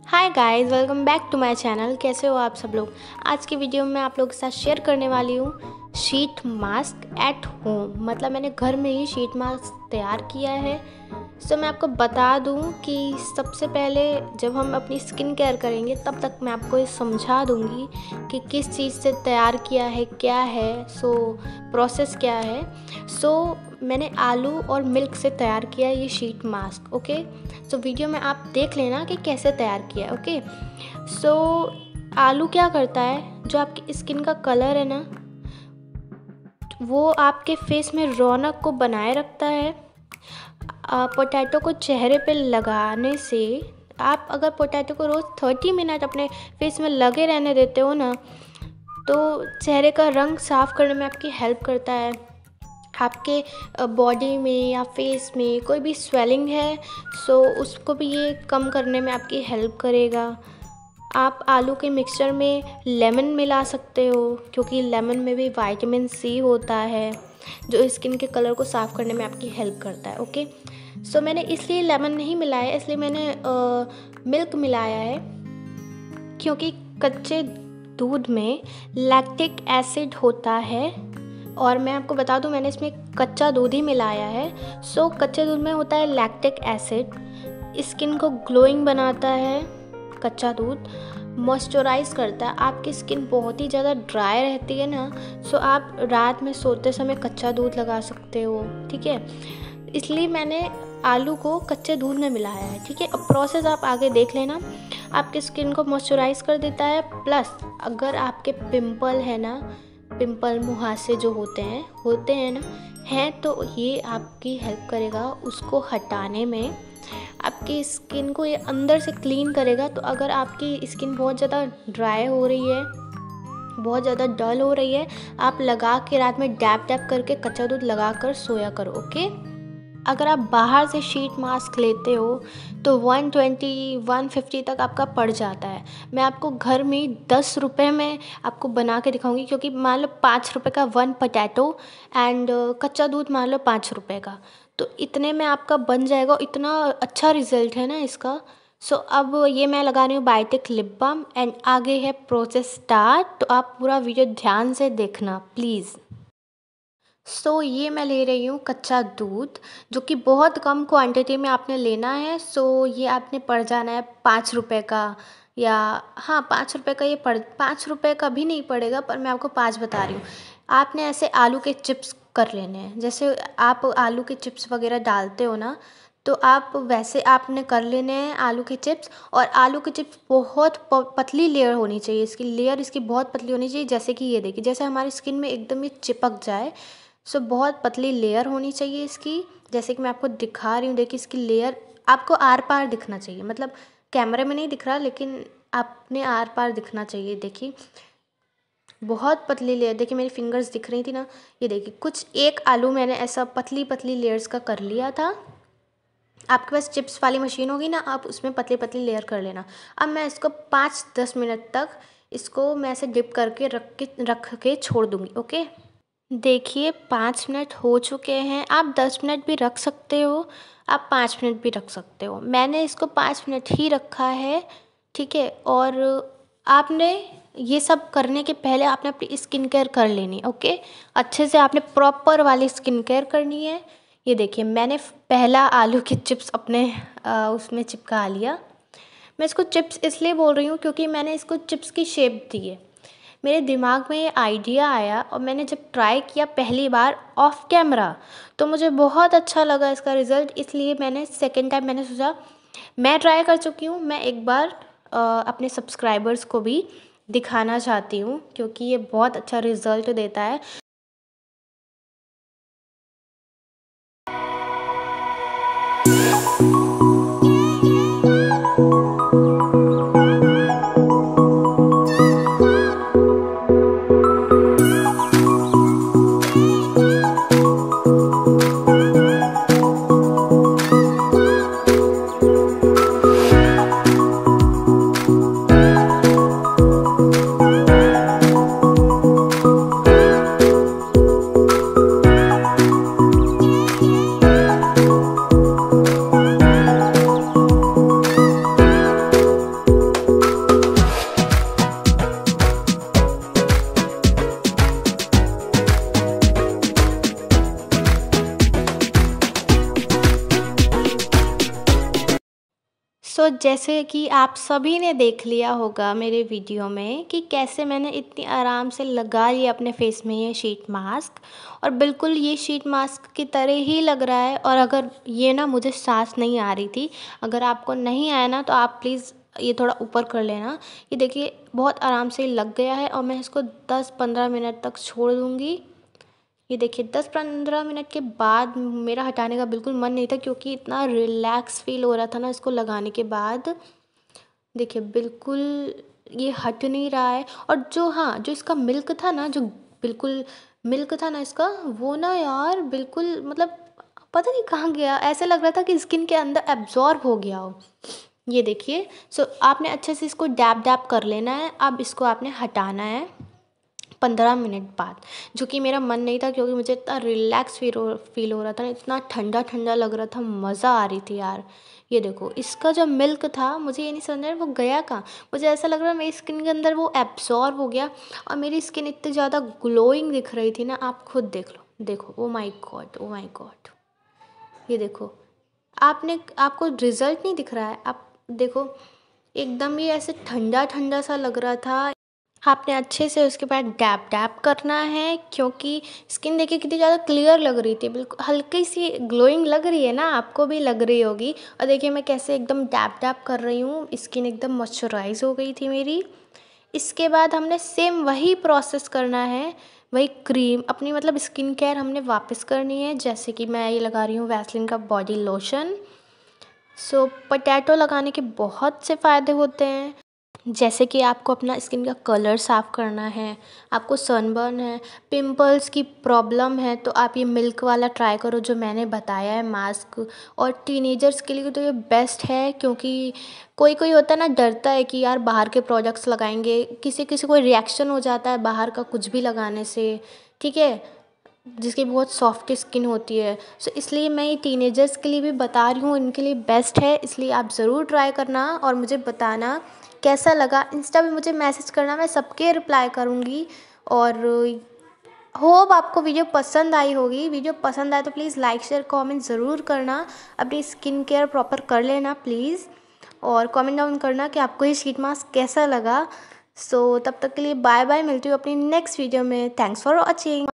Hi guys, welcome back to my channel. कैसे हो आप सब लोग। आज की वीडियो में मैं आप लोगों के साथ शेयर करने वाली हूँ शीट मास्क एट होम। मतलब मैंने घर में ही शीट मास्क तैयार किया है। सो मैं आपको बता दूँ कि सबसे पहले जब हम अपनी स्किन केयर करेंगे तब तक मैं आपको ये समझा दूँगी कि किस चीज़ से तैयार किया है, क्या है, प्रोसेस क्या है। मैंने आलू और मिल्क से तैयार किया है ये शीट मास्क। ओके, वीडियो में आप देख लेना कि कैसे तैयार किया है। ओके, आलू क्या करता है, जो आपकी स्किन का कलर है ना, वो आपके फेस में रौनक को बनाए रखता है। पोटैटो को चेहरे पे लगाने से, आप अगर पोटैटो को रोज़ 30 मिनट अपने फेस में लगे रहने देते हो ना, तो चेहरे का रंग साफ़ करने में आपकी हेल्प करता है। आपके बॉडी में या फेस में कोई भी स्वेलिंग है उसको भी ये कम करने में आपकी हेल्प करेगा। आप आलू के मिक्सचर में लेमन मिला सकते हो, क्योंकि लेमन में भी विटामिन सी होता है जो स्किन के कलर को साफ़ करने में आपकी हेल्प करता है। ओके, मैंने इसलिए लेमन नहीं मिलाया, इसलिए मैंने मिल्क मिलाया है, क्योंकि कच्चे दूध में लैक्टिक एसिड होता है। और मैं आपको बता दूं, मैंने इसमें कच्चा दूध ही मिलाया है। कच्चे दूध में होता है लैक्टिक एसिड, स्किन को ग्लोइंग बनाता है। कच्चा दूध मॉइस्चराइज करता है। आपकी स्किन बहुत ही ज़्यादा ड्राई रहती है ना, आप रात में सोते समय कच्चा दूध लगा सकते हो। ठीक है, इसलिए मैंने आलू को कच्चे दूध में मिलाया है। ठीक है, अब प्रोसेस आप आगे देख लेना। आपकी स्किन को मॉइस्चराइज कर देता है, प्लस अगर आपके पिंपल है ना, पिंपल मुहासे जो होते हैं ना, तो ये आपकी हेल्प करेगा उसको हटाने में। आपकी स्किन को ये अंदर से क्लीन करेगा। तो अगर आपकी स्किन बहुत ज़्यादा ड्राई हो रही है, बहुत ज़्यादा डल हो रही है, आप लगा के रात में डैप करके कच्चा दूध लगा कर सोया करो। ओके, अगर आप बाहर से शीट मास्क लेते हो तो 120-150 तक आपका पड़ जाता है। मैं आपको घर में 10 रुपये में आपको बना के दिखाऊंगी, क्योंकि मान लो 5 रुपये का 1 पोटैटो एंड कच्चा दूध मान लो 5 रुपये का, तो इतने में आपका बन जाएगा। इतना अच्छा रिज़ल्ट है ना इसका। अब ये मैं लगा रही हूँ बायोटिक लिप बाम एंड आगे है प्रोसेस स्टार्ट। तो आप पूरा वीडियो ध्यान से देखना प्लीज़। ये मैं ले रही हूँ कच्चा दूध, जो कि बहुत कम क्वांटिटी में आपने लेना है। ये आपने पड़ जाना है 5 रुपये का, या हाँ 5 रुपये का। ये 5 रुपये का भी नहीं पड़ेगा, पर मैं आपको 5 बता रही हूँ। आपने ऐसे आलू के चिप्स कर लेने हैं, जैसे आप आलू के चिप्स वगैरह डालते हो ना, तो आप वैसे आपने कर लेने हैं आलू के चिप्स। और आलू के चिप्स बहुत पतली लेयर होनी चाहिए, इसकी लेयर इसकी बहुत पतली होनी चाहिए। जैसे कि ये देखिए, जैसे हमारी स्किन में एकदम ये चिपक जाए। बहुत पतली लेयर होनी चाहिए इसकी, जैसे कि मैं आपको दिखा रही हूँ। देखिए, इसकी लेयर आपको आर पार दिखना चाहिए, मतलब कैमरे में नहीं दिख रहा, लेकिन आपने आर पार दिखना चाहिए। देखिए, बहुत पतली लेयर। देखिए, मेरी फिंगर्स दिख रही थी ना, ये देखिए, कुछ एक आलू मैंने ऐसा पतली पतली लेयर्स का कर लिया था। आपके पास चिप्स वाली मशीन होगी ना, आप उसमें पतली पतली लेयर कर लेना। अब मैं इसको 5-10 मिनट तक इसको मैं ऐसे डिप करके रख के छोड़ दूँगी। ओके, देखिए 5 मिनट हो चुके हैं। आप 10 मिनट भी रख सकते हो, आप 5 मिनट भी रख सकते हो। मैंने इसको 5 मिनट ही रखा है। ठीक है, और आपने ये सब करने के पहले आपने अपनी स्किन केयर कर लेनी। ओके, अच्छे से आपने प्रॉपर वाली स्किन केयर करनी है। ये देखिए, मैंने पहला आलू के चिप्स अपने उसमें चिपका लिया। मैं इसको चिप्स इसलिए बोल रही हूँ क्योंकि मैंने इसको चिप्स की शेप दी है। मेरे दिमाग में ये आइडिया आया और मैंने जब ट्राई किया पहली बार ऑफ कैमरा, तो मुझे बहुत अच्छा लगा इसका रिज़ल्ट। इसलिए मैंने सेकेंड टाइम मैंने सोचा, मैं ट्राई कर चुकी हूँ, मैं एक बार अपने सब्सक्राइबर्स को भी दिखाना चाहती हूँ, क्योंकि ये बहुत अच्छा रिज़ल्ट देता है। सो जैसे कि आप सभी ने देख लिया होगा मेरे वीडियो में कि कैसे मैंने इतनी आराम से लगा लिया अपने फेस में ये शीट मास्क, और बिल्कुल ये शीट मास्क की तरह ही लग रहा है। और अगर ये ना मुझे सांस नहीं आ रही थी, अगर आपको नहीं आया ना तो आप प्लीज़ ये थोड़ा ऊपर कर लेना। ये देखिए बहुत आराम से लग गया है और मैं इसको 10-15 मिनट तक छोड़ दूँगी। ये देखिए 10-15 मिनट के बाद मेरा हटाने का बिल्कुल मन नहीं था, क्योंकि इतना रिलैक्स फील हो रहा था ना इसको लगाने के बाद। देखिए बिल्कुल ये हट नहीं रहा है। और जो इसका मिल्क था ना, जो बिल्कुल मिल्क था ना इसका, वो ना यार बिल्कुल मतलब पता नहीं कहाँ गया, ऐसे लग रहा था कि स्किन के अंदर एब्जॉर्ब हो गया हो। ये देखिए, सो आपने अच्छे से इसको डैब डैब कर लेना है। अब इसको आपने हटाना है 15 मिनट बाद, जो कि मेरा मन नहीं था, क्योंकि मुझे इतना रिलैक्स फील हो रहा था, इतना ठंडा ठंडा लग रहा था, मज़ा आ रही थी यार। ये देखो इसका जो मिल्क था, मुझे ये नहीं समझ रहा वो गया कहाँ। मुझे ऐसा लग रहा मेरी स्किन के अंदर वो एब्जॉर्ब हो गया, और मेरी स्किन इतनी ज़्यादा ग्लोइंग दिख रही थी ना, आप खुद देख लो। देखो, oh my god, oh my god. ये देखो, आपको रिजल्ट नहीं दिख रहा है? आप देखो, एकदम ही ऐसे ठंडा ठंडा सा लग रहा था। आपने अच्छे से उसके बाद डैब डैब करना है, क्योंकि स्किन देखिए कितनी ज़्यादा क्लियर लग रही थी, बिल्कुल हल्की सी ग्लोइंग लग रही है ना, आपको भी लग रही होगी। और देखिए मैं कैसे एकदम डैब डैब कर रही हूँ, स्किन एकदम मॉइस्चराइज हो गई थी मेरी। इसके बाद हमने सेम वही प्रोसेस करना है, वही क्रीम अपनी मतलब स्किन केयर हमने वापस करनी है। जैसे कि मैं ये लगा रही हूँ वैसलीन का बॉडी लोशन। सो पोटैटो लगाने के बहुत से फ़ायदे होते हैं, जैसे कि आपको अपना स्किन का कलर साफ़ करना है, आपको सनबर्न है, पिंपल्स की प्रॉब्लम है, तो आप ये मिल्क वाला ट्राई करो जो मैंने बताया है मास्क। और टीनेजर्स के लिए तो ये बेस्ट है, क्योंकि कोई कोई होता है ना, डरता है कि यार बाहर के प्रोडक्ट्स लगाएंगे, किसी किसी को रिएक्शन हो जाता है बाहर का कुछ भी लगाने से, ठीक है, जिसकी बहुत सॉफ्ट स्किन होती है। सो इसलिए मैं ये टीनेजर्स के लिए भी बता रही हूँ, इनके लिए बेस्ट है, इसलिए आप ज़रूर ट्राई करना और मुझे बताना कैसा लगा। इंस्टा पे मुझे मैसेज करना, मैं सबके रिप्लाई करूँगी। और होप आपको वीडियो पसंद आई होगी। वीडियो पसंद आए तो प्लीज़ लाइक शेयर कमेंट ज़रूर करना। अपनी स्किन केयर प्रॉपर कर लेना प्लीज़, और कमेंट डाउन करना कि आपको ये शीट मास्क कैसा लगा। सो तब तक के लिए बाय बाय, मिलती हूँ अपनी नेक्स्ट वीडियो में। Thanks for watching.